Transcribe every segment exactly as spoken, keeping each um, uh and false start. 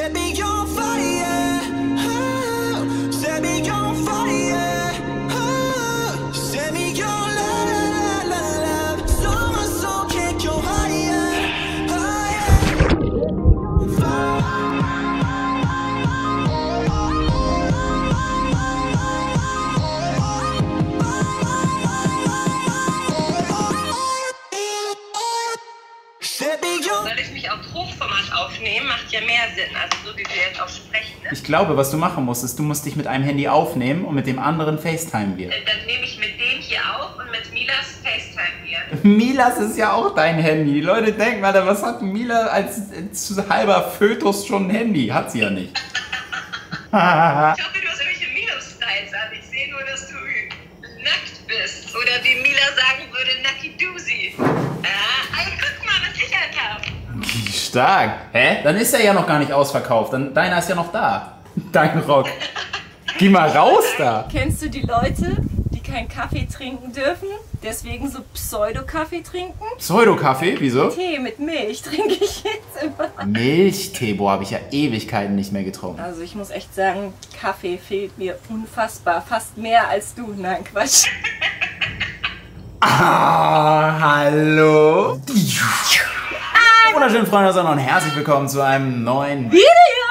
Set me on fire, oh, set me on fire, oh, set me on love, love, love, so my soul can't go higher, higher. Soll ich mich auf Hochformat aufnehmen? Macht ja mehr Sinn, also so wie wir jetzt auch sprechen. Ne? Ich glaube, was du machen musst, ist, du musst dich mit einem Handy aufnehmen und mit dem anderen FaceTime wir. Äh, Dann nehme ich mit dem hier auf und mit Milas FaceTime hier. Milas ist ja auch dein Handy. Die Leute denken, Alter, was hat Mila als, als halber Fötus schon ein Handy? Hat sie ja nicht. Ich hoffe, du hast irgendwelche Milo-Styles an. Ich sehe nur, dass du nackt bist. Oder wie Mila sagen würde, Nacki Doozy. Ah, ey, guck mal, was ich anhabe. Stark. Hä? Dann ist er ja noch gar nicht ausverkauft. Dann, deiner ist ja noch da. Dein Rock. Geh mal raus da. Kennst du die Leute, die keinen Kaffee trinken dürfen? Deswegen so Pseudo-Kaffee trinken? Pseudo-Kaffee? Wieso? Tee mit Milch trinke ich jetzt immer. Milchtee, boah, habe ich ja Ewigkeiten nicht mehr getrunken. Also ich muss echt sagen, Kaffee fehlt mir unfassbar. Fast mehr als du. Nein, Quatsch. Ah, hallo. Wunderschönen Freunde der Sonne und herzlich willkommen zu einem neuen Video!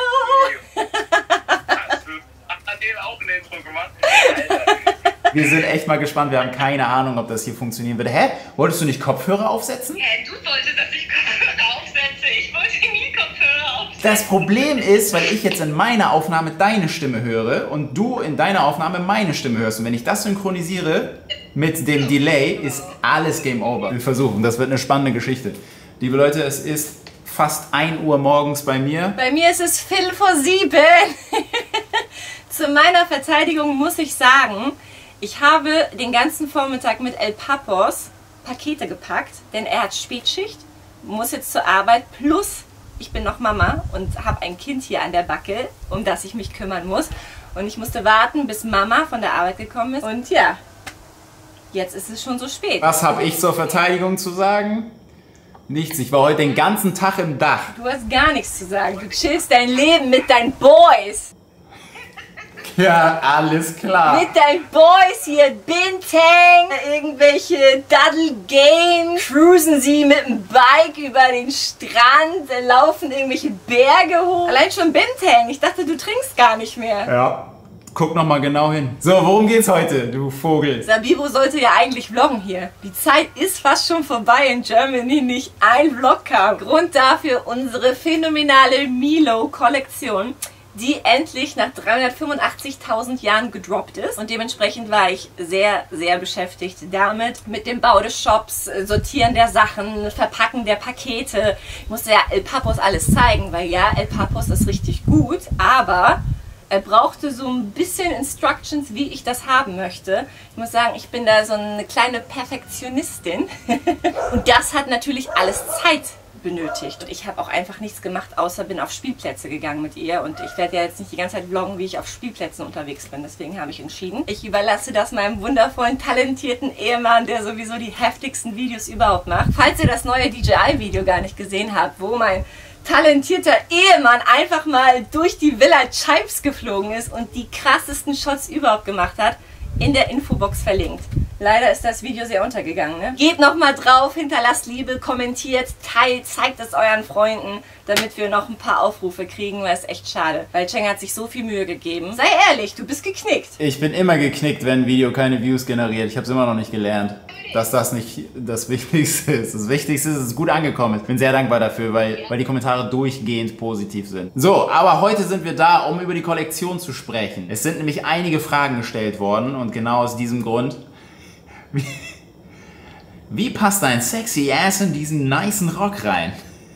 Wir sind echt mal gespannt, wir haben keine Ahnung, ob das hier funktionieren wird. Hä? Wolltest du nicht Kopfhörer aufsetzen? Hä, du wolltest, dass ich Kopfhörer aufsetze. Ich wollte nie Kopfhörer aufsetzen. Das Problem ist, weil ich jetzt in meiner Aufnahme deine Stimme höre und du in deiner Aufnahme meine Stimme hörst. Und wenn ich das synchronisiere mit dem Delay, ist alles Game Over. Wir versuchen, das wird eine spannende Geschichte. Liebe Leute, es ist fast ein Uhr morgens bei mir. Bei mir ist es Viertel vor sieben. Zu meiner Verteidigung muss ich sagen, ich habe den ganzen Vormittag mit El Papos Pakete gepackt, denn er hat Spätschicht, muss jetzt zur Arbeit, plus ich bin noch Mama und habe ein Kind hier an der Backe, um das ich mich kümmern muss. Und ich musste warten, bis Mama von der Arbeit gekommen ist. Und ja, jetzt ist es schon so spät. Was habe ich zur Verteidigung zu sagen? Nichts, ich war heute den ganzen Tag im Dach. Du hast gar nichts zu sagen, du chillst dein Leben mit deinen Boys. Ja, alles klar. Mit deinen Boys hier, Bintang, irgendwelche Duddle Games, cruisen sie mit dem Bike über den Strand, laufen irgendwelche Berge hoch. Allein schon Bintang, ich dachte, du trinkst gar nicht mehr. Ja, guck noch mal genau hin. So, worum geht's heute, du Vogel? Sabibo sollte ja eigentlich vloggen hier. Die Zeit ist fast schon vorbei in Germany, nicht ein Vlog kam. Grund dafür unsere phänomenale Milo-Kollektion, die endlich nach dreihundertfünfundachtzigtausend Jahren gedroppt ist. Und dementsprechend war ich sehr, sehr beschäftigt damit. Mit dem Bau des Shops, Sortieren der Sachen, Verpacken der Pakete. Ich musste ja El Papos alles zeigen, weil ja, El Papos ist richtig gut, aber er brauchte so ein bisschen Instructions, wie ich das haben möchte. Ich muss sagen, ich bin da so eine kleine Perfektionistin. Und das hat natürlich alles Zeit benötigt. Und ich habe auch einfach nichts gemacht, außer bin auf Spielplätze gegangen mit ihr. Und ich werde ja jetzt nicht die ganze Zeit vloggen, wie ich auf Spielplätzen unterwegs bin. Deswegen habe ich entschieden, ich überlasse das meinem wundervollen, talentierten Ehemann, der sowieso die heftigsten Videos überhaupt macht. Falls ihr das neue D J I-Video gar nicht gesehen habt, wo mein talentierter Ehemann einfach mal durch die Villa Chives geflogen ist und die krassesten Shots überhaupt gemacht hat, in der Infobox verlinkt. Leider ist das Video sehr untergegangen, ne? Geht nochmal drauf, hinterlasst Liebe, kommentiert, teilt, zeigt es euren Freunden, damit wir noch ein paar Aufrufe kriegen, weil es echt schade. Weil Cheng hat sich so viel Mühe gegeben. Sei ehrlich, du bist geknickt. Ich bin immer geknickt, wenn ein Video keine Views generiert. Ich habe es immer noch nicht gelernt, dass das nicht das Wichtigste ist. Das Wichtigste ist, es ist gut angekommen. Ich bin sehr dankbar dafür, weil, weil die Kommentare durchgehend positiv sind. So, aber heute sind wir da, um über die Kollektion zu sprechen. Es sind nämlich einige Fragen gestellt worden und genau aus diesem Grund. Wie, wie passt dein sexy Ass in diesen nicen Rock rein?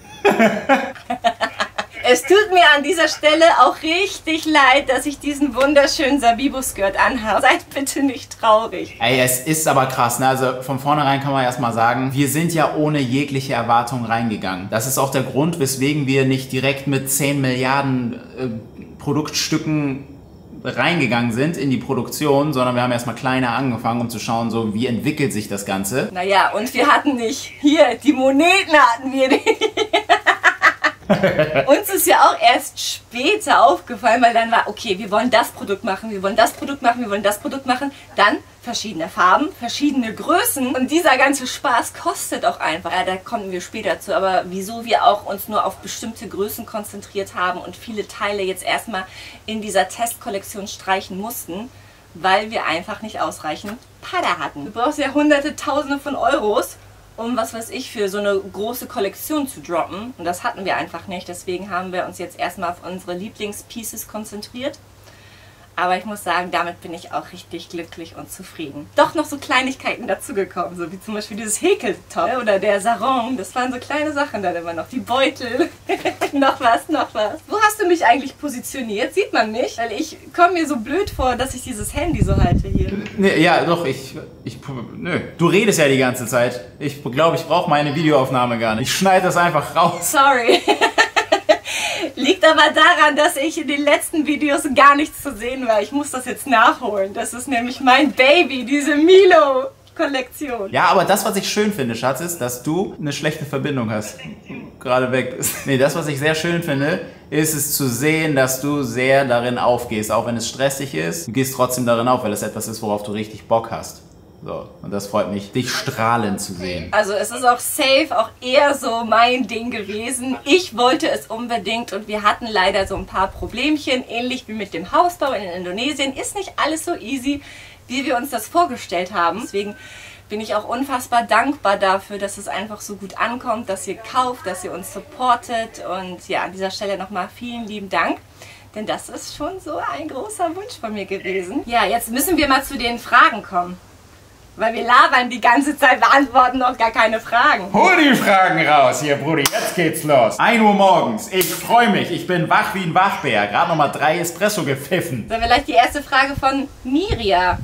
Es tut mir an dieser Stelle auch richtig leid, dass ich diesen wunderschönen Sabibo-Skirt anhabe. Seid bitte nicht traurig. Ey, es ist aber krass, ne? Also von vornherein kann man erstmal sagen, wir sind ja ohne jegliche Erwartung reingegangen. Das ist auch der Grund, weswegen wir nicht direkt mit zehn Milliarden äh, Produktstücken reingegangen sind in die Produktion, sondern wir haben erstmal kleiner angefangen, um zu schauen, so wie entwickelt sich das Ganze. Naja, und wir hatten nicht, hier, die Moneten hatten wir nicht. Uns ist ja auch erst später aufgefallen, weil dann war, okay, wir wollen das Produkt machen, wir wollen das Produkt machen, wir wollen das Produkt machen. Dann verschiedene Farben, verschiedene Größen und dieser ganze Spaß kostet auch einfach. Ja, da kommen wir später zu, aber wieso wir auch uns nur auf bestimmte Größen konzentriert haben und viele Teile jetzt erstmal in dieser Testkollektion streichen mussten, weil wir einfach nicht ausreichend Pada hatten. Du brauchst ja hunderte, tausende von Euros, um, was weiß ich, für so eine große Kollektion zu droppen. Und das hatten wir einfach nicht. Deswegen haben wir uns jetzt erstmal auf unsere Lieblingspieces konzentriert. Aber ich muss sagen, damit bin ich auch richtig glücklich und zufrieden. Doch noch so Kleinigkeiten dazugekommen, so wie zum Beispiel dieses Häkeltop oder der Sarong. Das waren so kleine Sachen dann immer noch. Die Beutel, noch was, noch was. Wo hast du mich eigentlich positioniert? Sieht man mich? Weil ich komme mir so blöd vor, dass ich dieses Handy so halte hier. Nee, ja, doch, ich, ich... Nö. Du redest ja die ganze Zeit. Ich glaube, ich brauche meine Videoaufnahme gar nicht. Ich schneide das einfach raus. Sorry. Liegt aber daran, dass ich in den letzten Videos gar nichts zu sehen war. Ich muss das jetzt nachholen. Das ist nämlich mein Baby, diese Milo-Kollektion. Ja, aber das, was ich schön finde, Schatz, ist, dass du eine schlechte Verbindung hast. Gerade weg bist. Nee, das, was ich sehr schön finde, ist es zu sehen, dass du sehr darin aufgehst. Auch wenn es stressig ist, du gehst trotzdem darin auf, weil es etwas ist, worauf du richtig Bock hast. So, und das freut mich, dich strahlend zu sehen. Also es ist auch safe, auch eher so mein Ding gewesen. Ich wollte es unbedingt und wir hatten leider so ein paar Problemchen, ähnlich wie mit dem Hausbau in Indonesien. Ist nicht alles so easy, wie wir uns das vorgestellt haben. Deswegen bin ich auch unfassbar dankbar dafür, dass es einfach so gut ankommt, dass ihr kauft, dass ihr uns supportet. Und ja, an dieser Stelle nochmal vielen lieben Dank. Denn das ist schon so ein großer Wunsch von mir gewesen. Ja, jetzt müssen wir mal zu den Fragen kommen. Weil wir labern die ganze Zeit, beantworten noch gar keine Fragen. Hol die Fragen raus hier, Brudi. Jetzt geht's los. ein Uhr morgens. Ich freue mich. Ich bin wach wie ein Wachbär. Gerade nochmal drei Espresso gepfiffen. Dann vielleicht die erste Frage von Miria.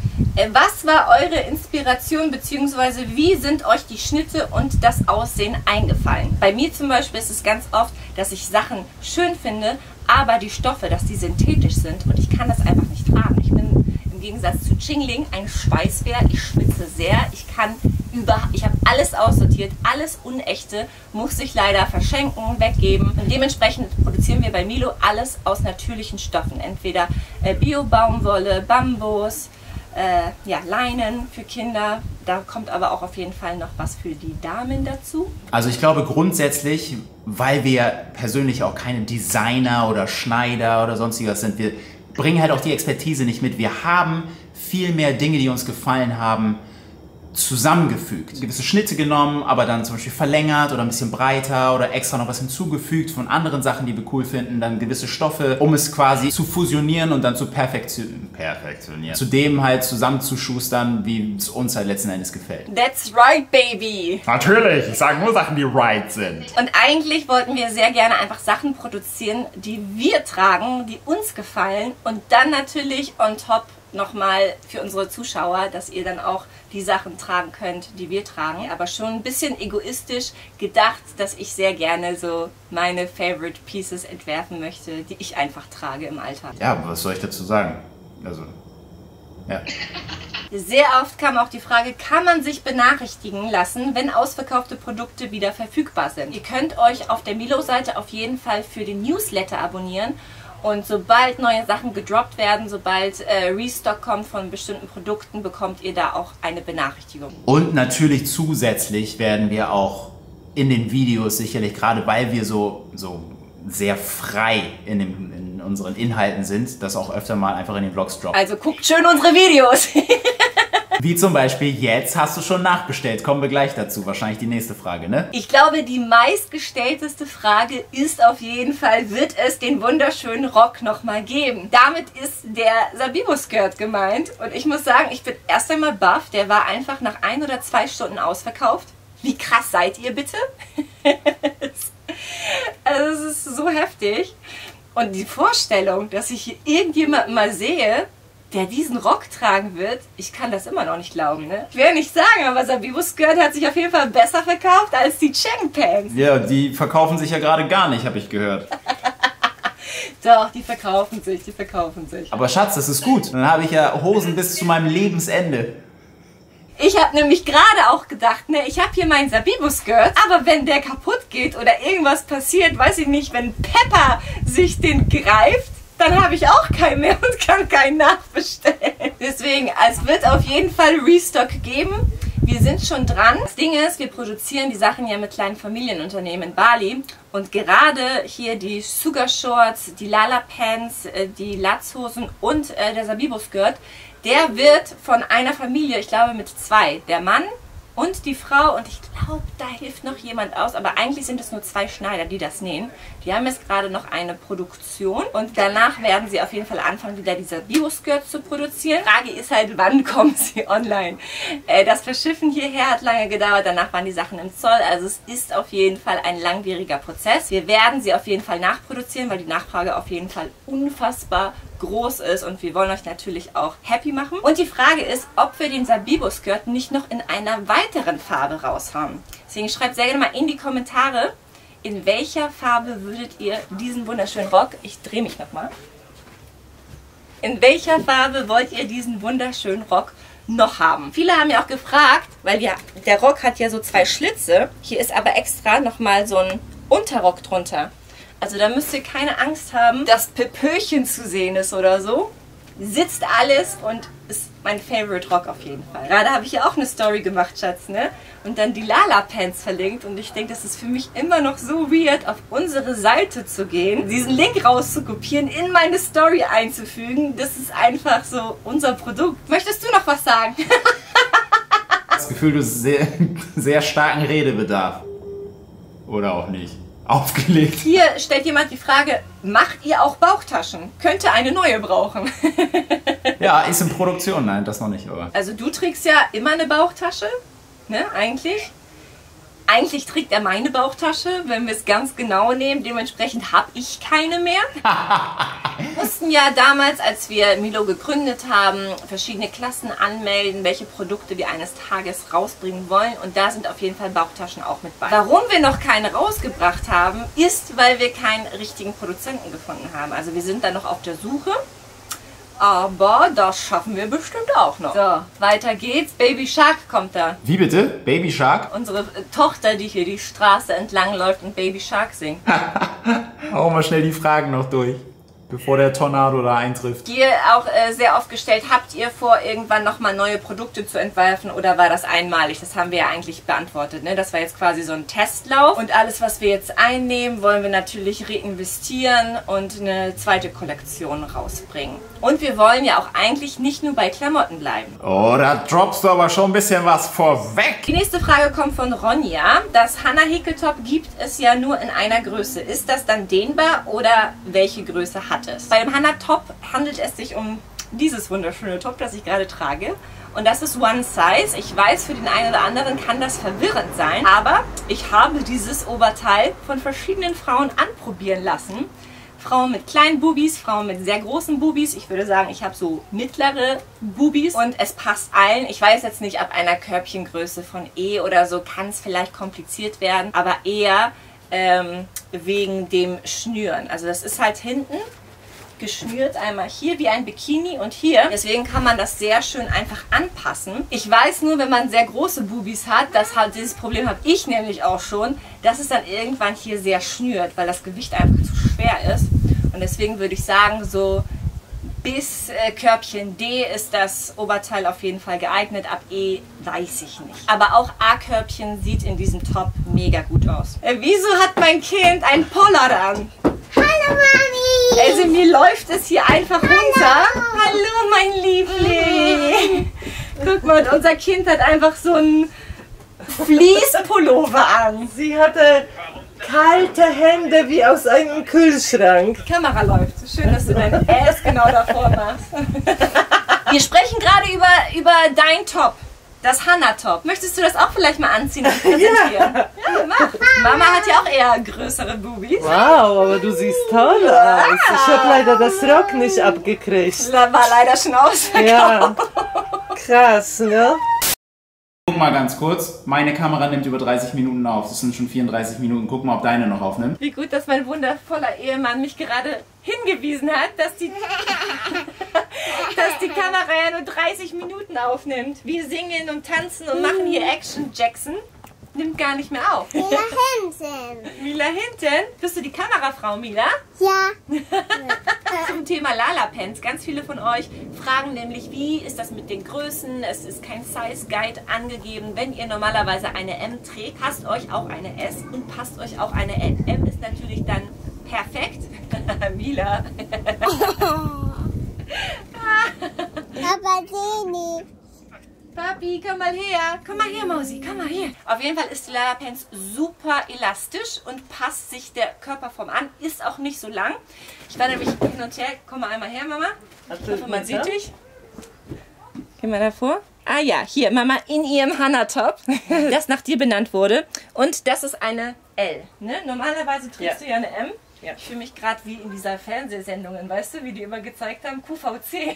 Was war eure Inspiration bzw. wie sind euch die Schnitte und das Aussehen eingefallen? Bei mir zum Beispiel ist es ganz oft, dass ich Sachen schön finde, aber die Stoffe, dass die synthetisch sind und ich kann das einfach nicht tragen. Ich bin im Gegensatz zu Chingling ein Schweißbär, ich schwitze sehr, ich kann über, ich habe alles aussortiert, alles Unechte muss ich leider verschenken, weggeben. Und dementsprechend produzieren wir bei Milo alles aus natürlichen Stoffen, entweder äh, Bio-Baumwolle, Bambus, äh, ja, Leinen für Kinder. Da kommt aber auch auf jeden Fall noch was für die Damen dazu. Also ich glaube grundsätzlich, weil wir persönlich auch keine Designer oder Schneider oder sonstiges sind, wir bringen halt auch die Expertise nicht mit. Wir haben viel mehr Dinge, die uns gefallen haben, zusammengefügt. Gewisse Schnitte genommen, aber dann zum Beispiel verlängert oder ein bisschen breiter oder extra noch was hinzugefügt von anderen Sachen, die wir cool finden, dann gewisse Stoffe, um es quasi zu fusionieren und dann zu perfektionieren. perfektionieren. Zudem halt zusammenzuschustern, wie es uns halt letzten Endes gefällt. That's right, baby! Natürlich, ich sage nur Sachen, die right sind. Und eigentlich wollten wir sehr gerne einfach Sachen produzieren, die wir tragen, die uns gefallen und dann natürlich on top nochmal für unsere Zuschauer, dass ihr dann auch die Sachen tragen könnt, die wir tragen. Aber schon ein bisschen egoistisch gedacht, dass ich sehr gerne so meine Favorite Pieces entwerfen möchte, die ich einfach trage im Alltag. Ja, was soll ich dazu sagen? Also, ja. Sehr oft kam auch die Frage, kann man sich benachrichtigen lassen, wenn ausverkaufte Produkte wieder verfügbar sind? Ihr könnt euch auf der Milo-Seite auf jeden Fall für den Newsletter abonnieren. Und sobald neue Sachen gedroppt werden, sobald äh, Restock kommt von bestimmten Produkten, bekommt ihr da auch eine Benachrichtigung. Und natürlich zusätzlich werden wir auch in den Videos sicherlich, gerade weil wir so, so sehr frei in, dem, in unseren Inhalten sind, das auch öfter mal einfach in den Vlogs droppen. Also guckt schön unsere Videos! Wie zum Beispiel jetzt hast du schon nachbestellt. Kommen wir gleich dazu. Wahrscheinlich die nächste Frage, ne? Ich glaube, die meistgestellteste Frage ist auf jeden Fall, wird es den wunderschönen Rock nochmal geben? Damit ist der Sabibo-Skirt gemeint. Und ich muss sagen, ich bin erst einmal baff. Der war einfach nach ein oder zwei Stunden ausverkauft. Wie krass seid ihr bitte? Also es ist so heftig. Und die Vorstellung, dass ich hier irgendjemanden mal sehe, der diesen Rock tragen wird, ich kann das immer noch nicht glauben, ne? Ich will ja nicht sagen, aber Sabibo Skirt hat sich auf jeden Fall besser verkauft als die Cheng Pants. Ja, die verkaufen sich ja gerade gar nicht, habe ich gehört. Doch, die verkaufen sich, die verkaufen sich. Aber Schatz, das ist gut. Dann habe ich ja Hosen bis zu meinem Lebensende. Ich habe nämlich gerade auch gedacht, ne, ich habe hier meinen Sabibo-Skirt, aber wenn der kaputt geht oder irgendwas passiert, weiß ich nicht, wenn Pepper sich den greift, dann habe ich auch keinen mehr und kann keinen nachbestellen. Deswegen, es wird auf jeden Fall Restock geben. Wir sind schon dran. Das Ding ist, wir produzieren die Sachen ja mit kleinen Familienunternehmen in Bali. Und gerade hier die Sugar Shorts, die Lala Pants, die Latzhosen und äh, der Sabibo Skirt, der wird von einer Familie, ich glaube mit zwei, der Mann und die Frau, und ich glaube, da hilft noch jemand aus, aber eigentlich sind es nur zwei Schneider, die das nähen. Die haben jetzt gerade noch eine Produktion und danach werden sie auf jeden Fall anfangen, wieder diese Bio-Skirts zu produzieren. Die Frage ist halt, wann kommen sie online? Äh, das Verschiffen hierher hat lange gedauert, danach waren die Sachen im Zoll, also es ist auf jeden Fall ein langwieriger Prozess. Wir werden sie auf jeden Fall nachproduzieren, weil die Nachfrage auf jeden Fall unfassbar groß ist und wir wollen euch natürlich auch happy machen. Und die Frage ist, ob wir den Sabibo-Skirt nicht noch in einer weiteren Farbe raushauen. Deswegen schreibt sehr gerne mal in die Kommentare, in welcher Farbe würdet ihr diesen wunderschönen Rock, ich drehe mich nochmal, in welcher Farbe wollt ihr diesen wunderschönen Rock noch haben? Viele haben ja auch gefragt, weil ja, der Rock hat ja so zwei Schlitze, hier ist aber extra nochmal so ein Unterrock drunter. Also da müsst ihr keine Angst haben, dass Pepöchen zu sehen ist oder so. Sitzt alles und ist mein Favorite Rock auf jeden Fall. Gerade habe ich ja auch eine Story gemacht, Schatz, ne? Und dann die Lala Pants verlinkt und ich denke, das ist für mich immer noch so weird, auf unsere Seite zu gehen, diesen Link rauszukopieren, in meine Story einzufügen. Das ist einfach so unser Produkt. Möchtest du noch was sagen? Das Gefühl, du hast sehr, sehr starken Redebedarf. Oder auch nicht. Aufgelegt. Hier stellt jemand die Frage, macht ihr auch Bauchtaschen? Könnte eine neue brauchen. Ja, ist in Produktion. Nein, das noch nicht, aber. Also du trägst ja immer eine Bauchtasche, ne, eigentlich. Eigentlich trägt er meine Bauchtasche, wenn wir es ganz genau nehmen. Dementsprechend habe ich keine mehr. Wir mussten ja damals, als wir Milo gegründet haben, verschiedene Klassen anmelden, welche Produkte wir eines Tages rausbringen wollen. Und da sind auf jeden Fall Bauchtaschen auch mit bei. Warum wir noch keine rausgebracht haben, ist, weil wir keinen richtigen Produzenten gefunden haben. Also wir sind da noch auf der Suche. Aber das schaffen wir bestimmt auch noch. So, weiter geht's. Baby Shark kommt da. Wie bitte? Baby Shark? Unsere äh, Tochter, die hier die Straße entlang läuft und Baby Shark singt. Hauen wir schnell die Fragen noch durch, bevor der Tornado da eintrifft. Hier auch äh, sehr oft gestellt, habt ihr vor, irgendwann nochmal neue Produkte zu entwerfen oder war das einmalig? Das haben wir ja eigentlich beantwortet, ne? Das war jetzt quasi so ein Testlauf und alles, was wir jetzt einnehmen, wollen wir natürlich reinvestieren und eine zweite Kollektion rausbringen. Und wir wollen ja auch eigentlich nicht nur bei Klamotten bleiben. Oh, da droppst du aber schon ein bisschen was vorweg. Die nächste Frage kommt von Ronja. Das Hannah Häkeltop gibt es ja nur in einer Größe. Ist das dann dehnbar oder welche Größe hat es? Bei dem Hannah Top handelt es sich um dieses wunderschöne Top, das ich gerade trage. Und das ist One Size. Ich weiß, für den einen oder anderen kann das verwirrend sein, aber ich habe dieses Oberteil von verschiedenen Frauen anprobieren lassen. Frauen mit kleinen Bubis, Frauen mit sehr großen Bubis. Ich würde sagen, ich habe so mittlere Bubis und es passt allen. Ich weiß jetzt nicht, ab einer Körbchengröße von E oder so kann es vielleicht kompliziert werden, aber eher ähm, wegen dem Schnüren. Also das ist halt hinten geschnürt, einmal hier wie ein Bikini und hier. Deswegen kann man das sehr schön einfach anpassen. Ich weiß nur, wenn man sehr große Bubis hat, das halt dieses Problem habe ich nämlich auch schon, dass es dann irgendwann hier sehr schnürt, weil das Gewicht einfach zu schwer ist. Und deswegen würde ich sagen, so bis äh, Körbchen D ist das Oberteil auf jeden Fall geeignet. Ab E weiß ich nicht. Aber auch A-Körbchen sieht in diesem Top mega gut aus. Äh, wieso hat mein Kind ein Pollard an? Hallo Mami! Also mir läuft es hier einfach runter. Hallo mein Liebling! Guck mal, und unser Kind hat einfach so einen Fleece-Pullover an. Sie hatte kalte Hände wie aus einem Kühlschrank. Die Kamera läuft. Schön, dass du dein Ass genau davor machst. Wir sprechen gerade über, über dein Top. Das Hannah-Top. Möchtest du das auch vielleicht mal anziehen und präsentieren? Ja, ja, mach. Mama hat ja auch eher größere Bubis. Wow, aber du siehst toll aus. Ich habe leider das Rock nicht abgekriegt. War leider schon ausverkauft. Ja, krass, ne? Guck mal ganz kurz, meine Kamera nimmt über dreißig Minuten auf. Das sind schon vierunddreißig Minuten. Guck mal, ob deine noch aufnimmt. Wie gut, dass mein wundervoller Ehemann mich gerade hingewiesen hat, dass die... dass die Kamera ja nur dreißig Minuten aufnimmt. Wir singen und tanzen und machen hier Action Jackson. Nimmt gar nicht mehr auf. Mila hinten. Mila hinten? Bist du die Kamerafrau, Mila? Ja. Zum Thema Lala-Pants. Ganz viele von euch fragen nämlich, wie ist das mit den Größen? Es ist kein Size Guide angegeben. Wenn ihr normalerweise eine M trägt, passt euch auch eine S und passt euch auch eine L. M ist natürlich dann perfekt. Mila. Aber sie nicht. Papi, komm mal her. Komm mal her, Mausi. Komm mal her. Auf jeden Fall ist die Lala Pants super elastisch und passt sich der Körperform an. Ist auch nicht so lang. Ich war nämlich hin und her. Komm mal einmal her, Mama. Ich hoffe, man sieht dich. Geh mal davor. Ah ja, hier, Mama in ihrem Hannah-Top, das nach dir benannt wurde. Und das ist eine L. Ne? Normalerweise trägst ja. du ja eine M. Ja. Ich fühle mich gerade wie in dieser Fernsehsendungen, weißt du, wie die immer gezeigt haben, Q V C.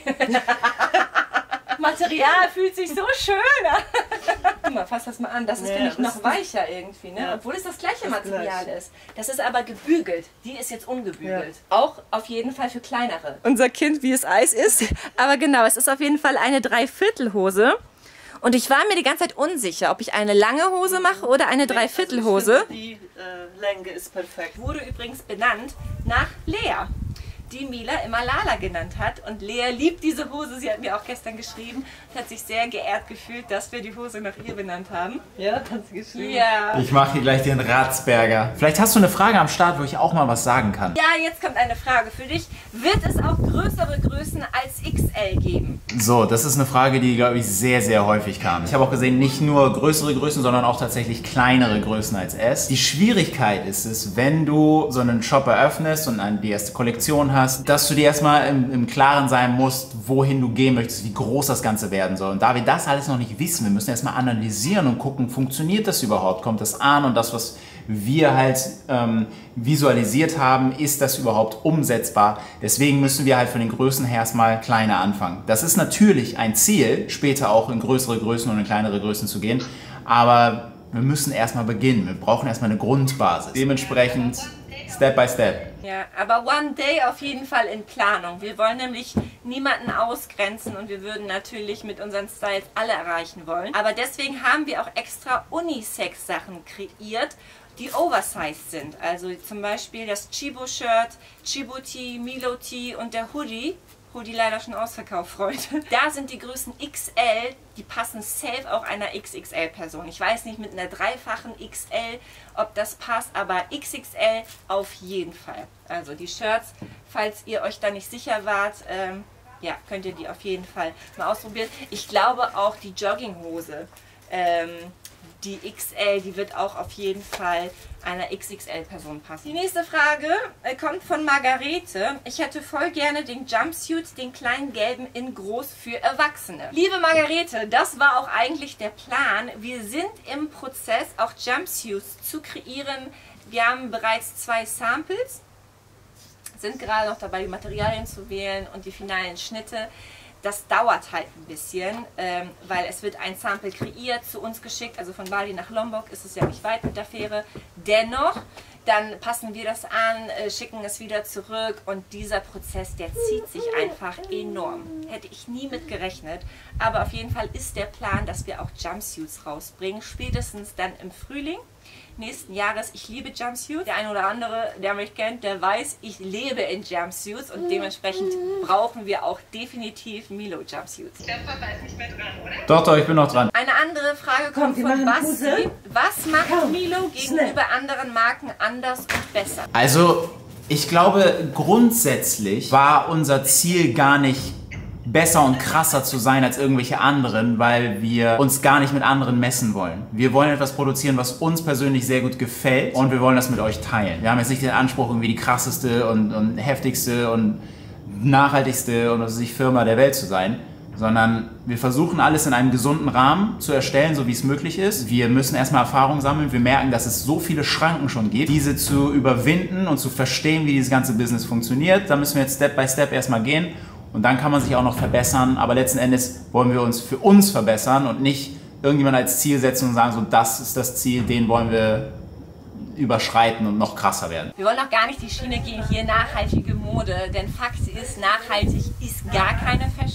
Material fühlt sich so schön an. Guck mal, fass das mal an. Das ist, ja, finde ich, noch weicher irgendwie, ne? Ja. Obwohl es das gleiche das Material gleich. ist. Das ist aber gebügelt. Die ist jetzt ungebügelt. Ja. Auch auf jeden Fall für kleinere. Unser Kind, wie es Eis ist. Aber genau, es ist auf jeden Fall eine Dreiviertelhose. Und ich war mir die ganze Zeit unsicher, ob ich eine lange Hose mache oder eine Dreiviertelhose. Die äh, Länge ist perfekt. Wurde übrigens benannt nach Lea, die Mila immer Lala genannt hat. Und Lea liebt diese Hose. Sie hat mir auch gestern geschrieben und hat sich sehr geehrt gefühlt, dass wir die Hose nach ihr benannt haben. Ja, hat sie geschrieben. Ja. Ich mache hier gleich den Ratsberger. Vielleicht hast du eine Frage am Start, wo ich auch mal was sagen kann. Ja, jetzt kommt eine Frage für dich. Wird es auch größere Größen als X L geben? So, das ist eine Frage, die, glaube ich, sehr, sehr häufig kam. Ich habe auch gesehen, nicht nur größere Größen, sondern auch tatsächlich kleinere Größen als S. Die Schwierigkeit ist es, wenn du so einen Shop eröffnest und die erste Kollektion hast, dass du dir erstmal im, im Klaren sein musst, wohin du gehen möchtest, wie groß das Ganze werden soll. Und da wir das alles noch nicht wissen, wir müssen erstmal analysieren und gucken, funktioniert das überhaupt? Kommt das an? Und das, was wir halt ähm, visualisiert haben, ist das überhaupt umsetzbar? Deswegen müssen wir halt von den Größen her erstmal kleiner anfangen. Das ist natürlich ein Ziel, später auch in größere Größen und in kleinere Größen zu gehen, aber wir müssen erstmal beginnen. Wir brauchen erstmal eine Grundbasis. Dementsprechend Step by Step. Ja, aber One Day auf jeden Fall in Planung. Wir wollen nämlich niemanden ausgrenzen und wir würden natürlich mit unseren Styles alle erreichen wollen. Aber deswegen haben wir auch extra Unisex-Sachen kreiert, die oversized sind. Also zum Beispiel das Chibo-Shirt, Chibo-Tee, Milo-Tee und der Hoodie. Hoodie leider schon ausverkauft, Freunde. Da sind die Größen X L, die passen safe auch einer X X L-Person. Ich weiß nicht mit einer dreifachen X L, ob das passt, aber X X L auf jeden Fall. Also die Shirts, falls ihr euch da nicht sicher wart, ähm, ja, könnt ihr die auf jeden Fall mal ausprobieren. Ich glaube auch die Jogginghose, ähm, die X L, die wird auch auf jeden Fall einer X X L-Person passen. Die nächste Frage äh, kommt von Margarete. Ich hätte voll gerne den Jumpsuit, den kleinen gelben in groß für Erwachsene. Liebe Margarete, das war auch eigentlich der Plan. Wir sind im Prozess, auch Jumpsuits zu kreieren. Wir haben bereits zwei Samples, sind gerade noch dabei, die Materialien zu wählen und die finalen Schnitte. Das dauert halt ein bisschen, ähm, weil es wird ein Sample kreiert, zu uns geschickt, also von Bali nach Lombok ist es ja nicht weit mit der Fähre. Dennoch, dann passen wir das an, äh, schicken es wieder zurück und dieser Prozess, der zieht sich einfach enorm. Hätte ich nie mit gerechnet, aber auf jeden Fall ist der Plan, dass wir auch Jumpsuits rausbringen, spätestens dann im Frühling nächsten Jahres. Ich liebe Jumpsuits. Der eine oder andere, der mich kennt, der weiß, ich lebe in Jumpsuits und dementsprechend brauchen wir auch definitiv Milo Jumpsuits. Der Papa ist nicht mehr dran, oder? Doch, doch, ich bin noch dran. Eine andere Frage kommt Komm, von wir machen Basti. Puzzle. Was macht Komm, Milo gegenüber anderen Marken anders und besser? Also, ich glaube, grundsätzlich war unser Ziel gar nicht besser und krasser zu sein als irgendwelche anderen, weil wir uns gar nicht mit anderen messen wollen. Wir wollen etwas produzieren, was uns persönlich sehr gut gefällt und wir wollen das mit euch teilen. Wir haben jetzt nicht den Anspruch, irgendwie die krasseste und, und heftigste und nachhaltigste und was weiß ich, Firma der Welt zu sein, sondern wir versuchen alles in einem gesunden Rahmen zu erstellen, so wie es möglich ist. Wir müssen erstmal Erfahrung sammeln. Wir merken, dass es so viele Schranken schon gibt, diese zu überwinden und zu verstehen, wie dieses ganze Business funktioniert. Da müssen wir jetzt Step by Step erstmal gehen. Und dann kann man sich auch noch verbessern, aber letzten Endes wollen wir uns für uns verbessern und nicht irgendjemand als Ziel setzen und sagen, so das ist das Ziel, den wollen wir überschreiten und noch krasser werden. Wir wollen auch gar nicht die Schiene gehen, hier nachhaltige Mode, denn Fakt ist, nachhaltig ist gar keine Fashion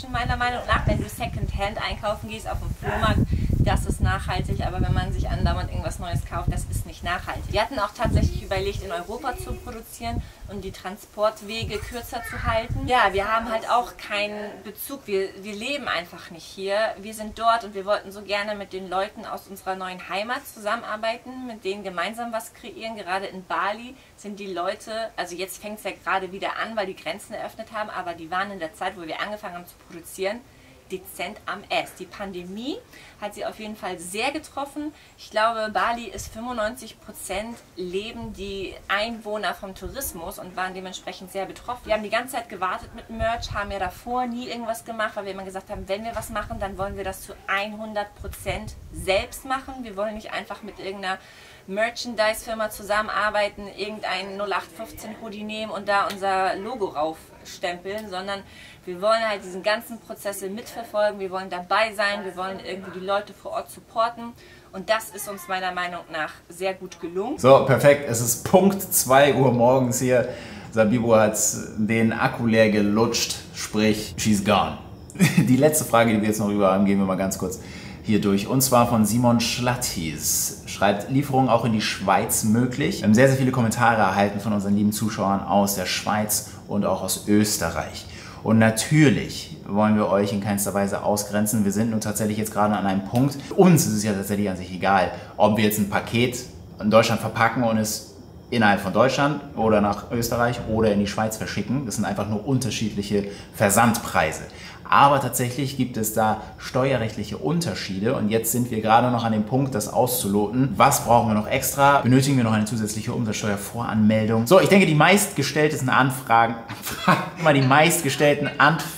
meiner Meinung nach. Wenn du Secondhand einkaufen gehst auf dem Flohmarkt, das ist nachhaltig, aber wenn man sich andauernd irgendwas Neues kauft, das ist nicht nachhaltig. Wir hatten auch tatsächlich überlegt, in Europa zu produzieren und die Transportwege kürzer zu halten. Ja, wir haben halt auch keinen Bezug, wir, wir leben einfach nicht hier. Wir sind dort und wir wollten so gerne mit den Leuten aus unserer neuen Heimat zusammenarbeiten, mit denen gemeinsam was kreieren. Gerade in Bali sind die Leute, also jetzt fängt es ja gerade wieder an, weil die Grenzen eröffnet haben, aber die waren in der Zeit, wo wir angefangen haben zu produzieren, dezent am Ess. Die Pandemie hat sie auf jeden Fall sehr getroffen. Ich glaube, Bali ist fünfundneunzig Prozent leben die Einwohner vom Tourismus und waren dementsprechend sehr betroffen. Wir haben die ganze Zeit gewartet mit Merch, haben ja davor nie irgendwas gemacht, weil wir immer gesagt haben, wenn wir was machen, dann wollen wir das zu hundert Prozent selbst machen. Wir wollen nicht einfach mit irgendeiner Merchandise-Firma zusammenarbeiten, irgendein null acht fünfzehn Hoodie nehmen und da unser Logo raufstempeln, sondern wir wollen halt diesen ganzen Prozess mitverfolgen, wir wollen dabei sein, wir wollen irgendwie die Leute vor Ort supporten und das ist uns meiner Meinung nach sehr gut gelungen. So, perfekt. Es ist Punkt zwei Uhr morgens hier. Sabibo hat den Akku leer gelutscht, sprich, she's gone. Die letzte Frage, die wir jetzt noch rüber haben, gehen wir mal ganz kurz hier durch. Und zwar von Simon Schlattis. Schreibt, Lieferung auch in die Schweiz möglich? Wir haben sehr, sehr viele Kommentare erhalten von unseren lieben Zuschauern aus der Schweiz und auch aus Österreich. Und natürlich wollen wir euch in keinster Weise ausgrenzen. Wir sind nun tatsächlich jetzt gerade an einem Punkt. Uns ist es ja tatsächlich an sich egal, ob wir jetzt ein Paket in Deutschland verpacken und es innerhalb von Deutschland oder nach Österreich oder in die Schweiz verschicken. Das sind einfach nur unterschiedliche Versandpreise. Aber tatsächlich gibt es da steuerrechtliche Unterschiede und jetzt sind wir gerade noch an dem Punkt, das auszuloten. Was brauchen wir noch extra? Benötigen wir noch eine zusätzliche Umsatzsteuervoranmeldung? So, ich denke, die meistgestellten Anfragen, immer die meistgestellten Anfragen,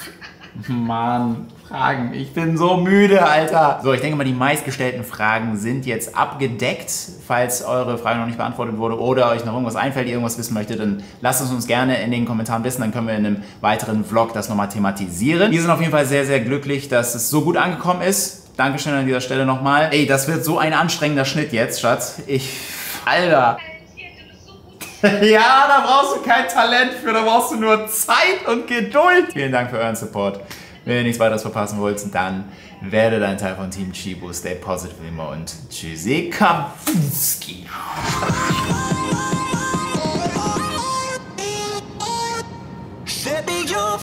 Mann, Fragen, ich bin so müde, Alter. So, ich denke mal, die meistgestellten Fragen sind jetzt abgedeckt. Falls eure Frage noch nicht beantwortet wurde oder euch noch irgendwas einfällt, ihr irgendwas wissen möchtet, dann lasst es uns gerne in den Kommentaren wissen. Dann können wir in einem weiteren Vlog das nochmal thematisieren. Wir sind auf jeden Fall sehr, sehr glücklich, dass es so gut angekommen ist. Dankeschön an dieser Stelle nochmal. Ey, das wird so ein anstrengender Schnitt jetzt, Schatz. Ich, Alter. Ja, da brauchst du kein Talent für, da brauchst du nur Zeit und Geduld. Vielen Dank für euren Support. Wenn ihr nichts weiteres verpassen wollt, dann werdet ein Teil von Team Chibo. Stay positive immer und tschüssi, Kampfski.